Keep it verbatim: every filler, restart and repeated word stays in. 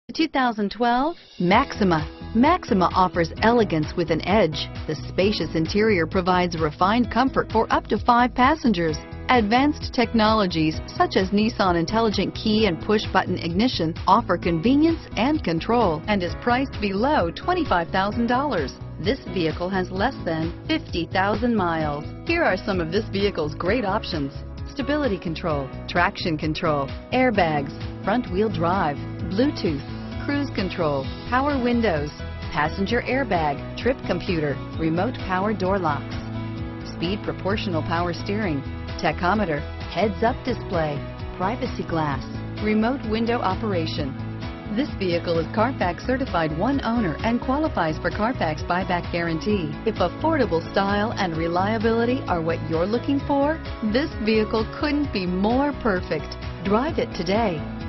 two thousand twelve Maxima. Maxima offers elegance with an edge. The spacious interior provides refined comfort for up to five passengers. Advanced technologies such as Nissan Intelligent Key and push-button ignition offer convenience and control and is priced below twenty-five thousand dollars. This vehicle has less than fifty thousand miles. Here are some of this vehicle's great options: stability control, traction control, airbags, front-wheel drive, Bluetooth, cruise control, power windows, passenger airbag, trip computer, remote power door locks, speed proportional power steering, tachometer, heads-up display, privacy glass, remote window operation. This vehicle is Carfax certified one owner and qualifies for Carfax buyback guarantee. If affordable style and reliability are what you're looking for, this vehicle couldn't be more perfect. Drive it today.